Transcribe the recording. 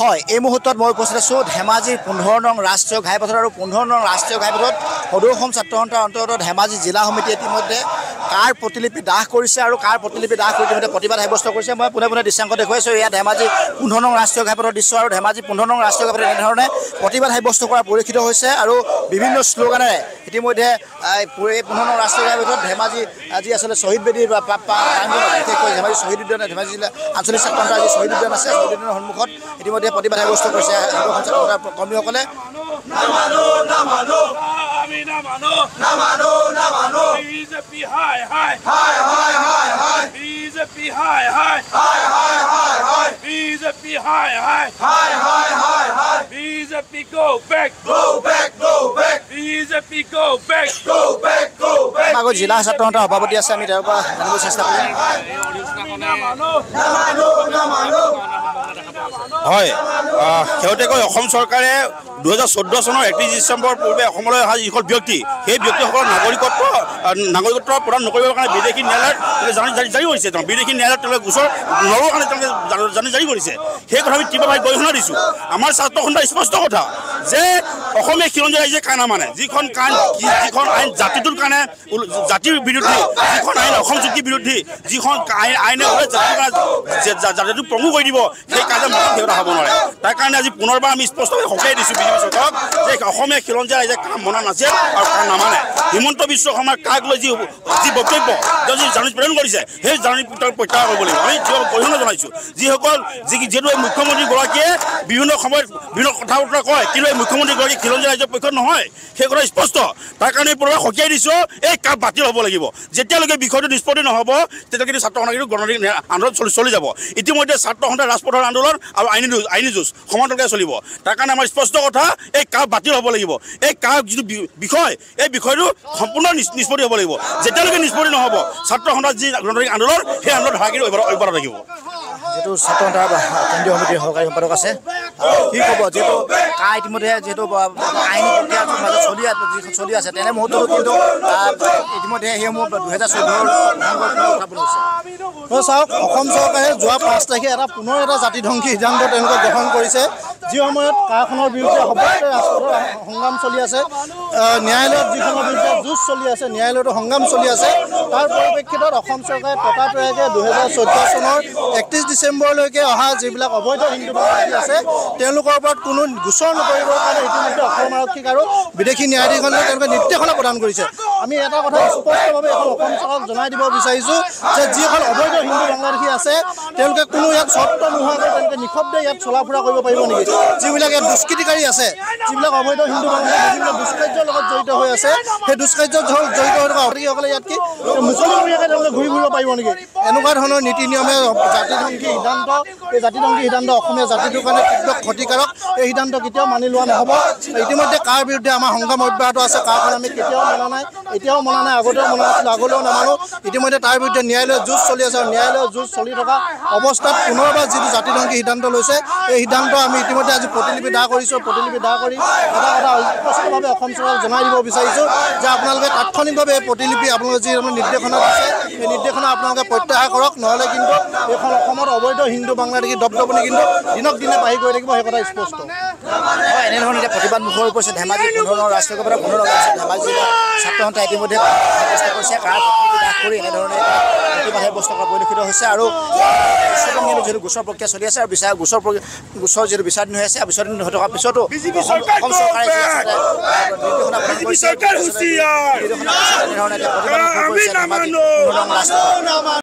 হয় এই মুহূৰ্তত মই উপস্থিত আছোঁ ধেমাজিৰ 15 নং ৰাষ্ট্ৰীয় ঘাইপথত আৰু 15 নং ৰাষ্ট্ৰীয় ঘাইপথত সদৌ অসম ছাত্ৰ সন্থাৰ অন্তৰ্গত ধেমাজি জিলা সমিতি ইতিমধ্যে কাৰ প্ৰতিলিপি দাহ কৰিছে আৰু কাৰ প্ৰতিলিপি দাহ কৰি ইতিমধ্যে প্ৰতিবাদ সাব্যস্ত কৰিছে। মই পোনে পোনে দৃশ্যাংশ দেখুৱাইছোঁ। এয়া ধেমাজি 15 নং ৰাষ্ট্ৰীয় ঘাইপথৰ দৃশ্য আৰু ধেমাজি 15 নং ৰাষ্ট্ৰীয় ঘাইপথত এনেধৰণে প্ৰতিবাদ সাব্যস্ত কৰা পৰিলক্ষিত হৈছে আৰু বিভিন্ন শ্লোগানেৰে ইতিমধ্যে এই 15 নং ৰাষ্ট্ৰীয় ঘাইপথত ধেমাজি আজি আচলতে শ্বহীদ বেদীৰ প্ৰাংগণত বিশেষকৈ ধেমাজি শ্বহীদ উদ্যান ধেমাজি জিলা আঞ্চলিক ছাত্ৰ সন্থাৰ আজি শ্বহীদ উদ্যান আছে। শ্বহীদ উদ্যানৰ সন্মুখত ইতিমধ্যে প্ৰতিবাদ সাব্যস্ত কৰিছে কৰ্মীসকলে। BJP go back, go back, go back. BJP go back, go back, go back. আগত জিলা ছাত্ৰ সন্থাৰ সভাপতি আছে, আমি তেওঁৰ পৰা জানিব চেষ্টা কৰিম। হয়, শেহতীয়াকৈ অসম চৰকাৰে 2014 চনৰ 31 ডিচেম্বৰ পূৰ্বে অসমলৈ অহা যিসকল ব্যক্তি সেই ব্যক্তিসকলৰ নাগৰিকত্ব প্ৰদান নকৰিবৰ কাৰণে বিদেশী ন্যায়ালয়ত জাৰি কৰিছে। বিদেশী ন্যায়ালয়ত তেওঁলোকে গোচৰ নল'বৰ কাৰণে তেওঁলোকে জাৰি কৰিছে। সেই কথা আমি তীব্ৰভাৱে গৰিহণা দিছোঁ। আমাৰ ছাত্ৰ সন্থাৰ স্পষ্ট কথা যে অসমীয়া খিলঞ্জীয়া ৰাইজে কাণ নামানে। যিখন আইন জাতিটোৰ কাৰণে জাতিৰ বিৰুদ্ধে, যিখন আইন অসম চুক্তিৰ বিৰুদ্ধে, যিখন আইনে জাতিটোক প্ৰমু কৰি দিব, সেই কাজে সিহঁতে হ'ব নোৱাৰে। তাৰ কাৰণে আজি পুনৰবাৰ আমি স্পষ্টভাৱে সকীয়াই দিছোঁ বিজেপি চৰকাৰক যে অসমীয়া খিলঞ্জীয়া ৰাইজে কাম মনা নাছিল আৰু কাম নামানে। হিমন্ত বিশ্ব শৰ্মাৰ কাক লৈ যি বক্তব্য যি জাননী প্ৰেৰণ কৰিছে সেই জাননী প্ৰত্যাহাৰ কৰিব লাগিব। আমি গৰিহণা জনাইছোঁ। যিহেতু এই মুখ্যমন্ত্ৰীগৰাকীয়ে বিভিন্ন সময়ত বিভিন্ন কথা বতৰা কয়, কিন্তু এই মুখ্যমন্ত্ৰীগৰাকী খিলঞ্জীয়া ৰাইজৰ পক্ষত নহয়, সেই কথা স্পষ্ট। তাৰ কাৰণে পুনৰবাৰ সকীয়াই দিছোঁ এই কাম বাতিল হ'ব লাগিব। যেতিয়ালৈকে বিষয়টো নিষ্পত্তি নহ'ব তেতিয়ালৈকে কিন্তু ছাত্ৰ সন্থাৰ গণতান্ত্ৰিক আন্দোলন চলি যাব। ইতিমধ্যে ছাত্ৰ সন্থাৰ ৰাজপথৰ আন্দোলন আৰু আইনী যুঁজ সমান্তৰালভাৱে চলিব। তাৰ কাৰণে আমাৰ স্পষ্ট কথা এই কাম বাতিল হ'ব লাগিব। এই কাম যিটো বিষয় এই বিষয়টো সম্পূৰ্ণ নিষ্পত্তি হ'ব লাগিব। যেতিয়ালৈকে নিষ্পত্তি নহ'ব ছাত্ৰ সন্থাৰ যি গণতান্ত্ৰিক আন্দোলন সেই আন্দোলন ধাৰাকীটো অব্যাহত থাকিব। যিটো ছাত্ৰ সন্থাৰ কেন্দ্ৰীয় সমিতিৰ সহকাৰী সম্পাদক আছে, কি ক'ব? যিহেতু ইতিমধ্যে যিহেতু আইনী প্ৰক্ৰিয়াৰ মাজত চলি আছে, তেনে মুহূৰ্ততো কিন্তু ইতিমধ্যে সেইসমূহ 2014 উত্থাপন হৈছে। চাওক, অসম চৰকাৰে যোৱা 5 তাৰিখে পুনৰ এটা জাতিধ্বংসী সিদ্ধান্ত তেওঁলোকে গ্ৰহণ কৰিছে। যি সময়ত কাৰখনৰ বিৰুদ্ধে সৰ্বত্ৰে ৰাজপথৰ সংগ্ৰাম চলি আছে, ন্যায়ালয়ত যিখনৰ বিৰুদ্ধে যুঁজ চলি আছে, ন্যায়ালয়তো সংগ্ৰাম চলি আছে, তাৰ পৰিপ্ৰেক্ষিতত অসম চৰকাৰে ততাতৈয়াকৈ 2014 চনৰ 31 ডিচেম্বৰলৈকে অহা যিবিলাক অবৈধ হিন্দু বাংলাদেশী আছে তেওঁলোকৰ ওপৰত কোনো গোচৰ নকৰিবৰ কাৰণে ইতিমধ্যে অসম আৰক্ষীক আৰু বিদেশী ন্যায়াধীশনে তেওঁলোকে নিৰ্দেশনা প্ৰদান কৰিছে। আমি এটা কথা স্পষ্টভাৱে এখন অসম চৰকাৰক জনাই দিব বিচাৰিছোঁ যে যিসকল অবৈধ হিন্দু বাংলাদেশী আছে তেওঁলোকে কোনো ইয়াত চৰ্ত নোহোৱাকৈ তেওঁলোকে নিঃশব্দে ইয়াত চলা ফুৰা কৰিব পাৰিব নেকি? যিবিলাক ইয়াত দুষ্কৃতিকাৰী আছে, যিবিলাক অবৈধ হিন্দু বাংলাদেশী বিভিন্ন দুষ্কাৰ্যৰ লগত জড়িত হৈ আছে, সেই দুষ্কাৰ্যত জড়িত হৈ থকা অতিথিসকলে ইয়াত কি মুকলিমূৰীয়াকৈ তেওঁলোকে ঘূৰি ফুৰিব পাৰিব নেকি? এনেকুৱা ধৰণৰ নীতি নিয়মে জাতিধ্বংসী সিদ্ধান্ত, এই জাতিধ্বংসী সিদ্ধান্ত অসমীয়া জাতিটোৰ কাৰণে তীব্ৰ ক্ষতিকাৰক। এই সিদ্ধান্ত কেতিয়াও মানি লোৱা নহ'ব। ইতিমধ্যে কাৰ বিৰুদ্ধে আমাৰ সংগ্ৰাম অব্যাহত আছে। কাৰখন আমি কেতিয়াও মনা নাই, এতিয়াও মনা নাই, আগতেও মনা নাছিলোঁ, আগলৈও নামানো। ইতিমধ্যে তাৰ বিৰুদ্ধে ন্যায়ালয়ৰ যুঁজ চলি আছে আৰু ন্যায়ালয়ৰ যুঁজ চলি থকা অৱস্থাত পুনৰবাৰ যিটো জাতিধ্বংসী সিদ্ধান্ত লৈছে এই সিদ্ধান্ত আমি ইতিমধ্যে আজি প্ৰতিলিপি দাহ কৰিছোঁ। প্ৰতিলিপি দাহ কৰি এটা কথা স্পষ্টভাৱে অসম চৰকাৰক জনাই দিব বিচাৰিছোঁ যে আপোনালোকে তাৎক্ষণিকভাৱে এই প্ৰতিলিপি আপোনালোকে যি নিৰ্দেশনা দিছে এই নিৰ্দেশনা আপোনালোকে প্ৰত্যাহাৰ কৰক, নহ'লে কিন্তু এইখন অসমত অবৈধ হিন্দু বাংলাদেশী দপদপনি কিন্তু দিনক দিনে বাঢ়ি গৈ থাকিব, সেই কথা স্পষ্ট। হয়, এনেধৰণে এতিয়া প্ৰতিবাদ মুখৰ হৈ পৰিছে ধেমাজি 15 নং ৰাষ্ট্ৰীয় ঘাইপথৰ 15 নং ধেমাজি জিলাৰ ছাত্ৰ সন্থাই ইতিমধ্যে সাব্যস্ত কৰিছে। কাৰ প্ৰতিলিপি দাহ কৰি এনেধৰণে প্ৰতিবাদ সাব্যস্ত কৰা পৰিলক্ষিত হৈছে আৰু উচ্চতম ন্যায়ালয়ত যিহেতু গোচৰ প্ৰক্ৰিয়া চলি আছে আৰু গোচৰ যিহেতু বিচাৰাধীন হৈ আছে, বিচাৰাধীন হৈ থকাৰ পিছতো অসম চৰকাৰে নিৰ্দেশনা প্ৰদান কৰিছে। এনেধৰণে প্ৰতিবাদ মুখৰ পৰিছে ধেমাজি 15 নং ৰাষ্ট্ৰীয়